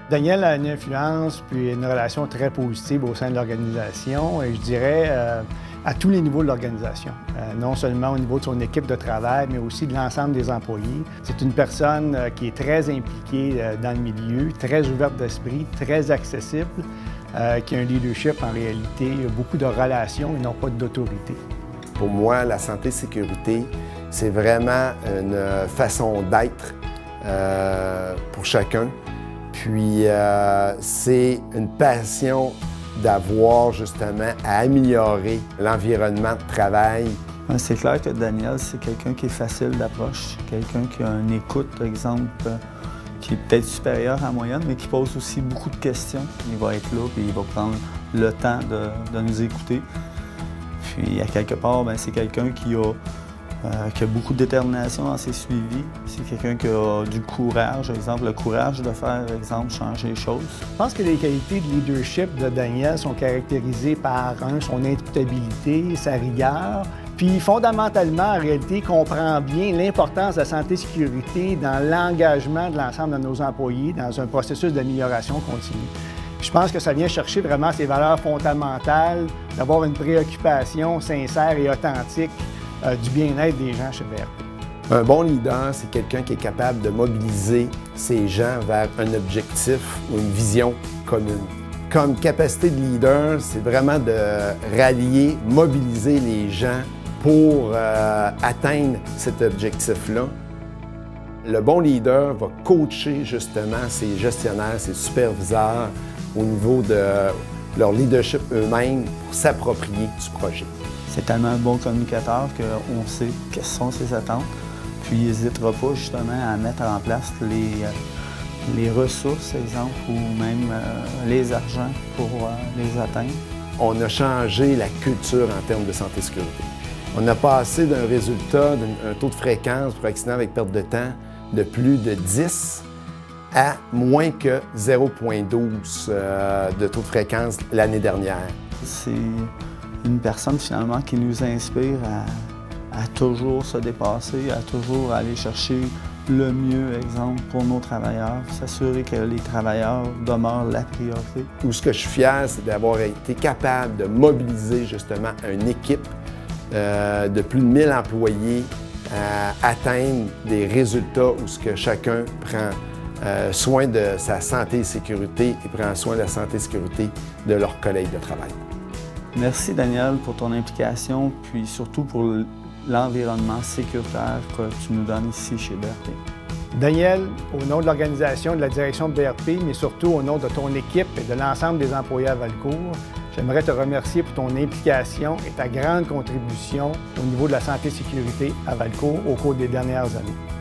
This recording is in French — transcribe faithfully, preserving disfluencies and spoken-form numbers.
Daniel a une influence puis une relation très positive au sein de l'organisation et je dirais euh, à tous les niveaux de l'organisation. Euh, non seulement au niveau de son équipe de travail, mais aussi de l'ensemble des employés. C'est une personne euh, qui est très impliquée euh, dans le milieu, très ouverte d'esprit, très accessible, euh, qui a un leadership en réalité, beaucoup de relations et non pas d'autorité. Pour moi, la santé-sécurité, c'est vraiment une façon d'être euh, pour chacun. Puis euh, c'est une passion d'avoir justement à améliorer l'environnement de travail. C'est clair que Daniel, c'est quelqu'un qui est facile d'approche, quelqu'un qui a une écoute, par exemple, qui est peut-être supérieure à la moyenne, mais qui pose aussi beaucoup de questions. Il va être là et il va prendre le temps de, de nous écouter. Puis, à quelque part, c'est quelqu'un qui a Euh, qui a beaucoup de détermination dans ses suivis. C'est quelqu'un qui a du courage, par exemple, le courage de faire, par exemple, changer les choses. Je pense que les qualités de leadership de Daniel sont caractérisées par, un, son imputabilité, sa rigueur, puis fondamentalement, en réalité, il comprend bien l'importance de la santé-sécurité dans l'engagement de l'ensemble de nos employés dans un processus d'amélioration continue. Je pense que ça vient chercher vraiment ces valeurs fondamentales, d'avoir une préoccupation sincère et authentique Euh, du bien-être des gens chez B R P. Un bon leader, c'est quelqu'un qui est capable de mobiliser ses gens vers un objectif ou une vision commune. Comme capacité de leader, c'est vraiment de rallier, mobiliser les gens pour euh, atteindre cet objectif-là. Le bon leader va coacher justement ses gestionnaires, ses superviseurs au niveau de leur leadership eux-mêmes pour s'approprier du projet. C'est tellement un bon communicateur qu'on sait quelles sont ses attentes, puis il n'hésitera pas justement à mettre en place les, les ressources, exemple, ou même euh, les argents pour euh, les atteindre. On a changé la culture en termes de santé-sécurité. On a passé d'un résultat, d'un taux de fréquence pour accident avec perte de temps de plus de dix à moins que zéro virgule douze euh, de taux de fréquence l'année dernière. C'est une personne finalement qui nous inspire à, à toujours se dépasser, à toujours aller chercher le mieux, exemple, pour nos travailleurs, s'assurer que les travailleurs demeurent la priorité. Où ce que je suis fier, c'est d'avoir été capable de mobiliser justement une équipe euh, de plus de mille employés à atteindre des résultats où ce que chacun prend euh, soin de sa santé et sécurité et prend soin de la santé et sécurité de leurs collègues de travail. Merci Daniel pour ton implication, puis surtout pour l'environnement sécuritaire que tu nous donnes ici chez B R P. Daniel, au nom de l'organisation de la direction de B R P, mais surtout au nom de ton équipe et de l'ensemble des employés à Valcourt, j'aimerais te remercier pour ton implication et ta grande contribution au niveau de la santé et sécurité à Valcourt au cours des dernières années.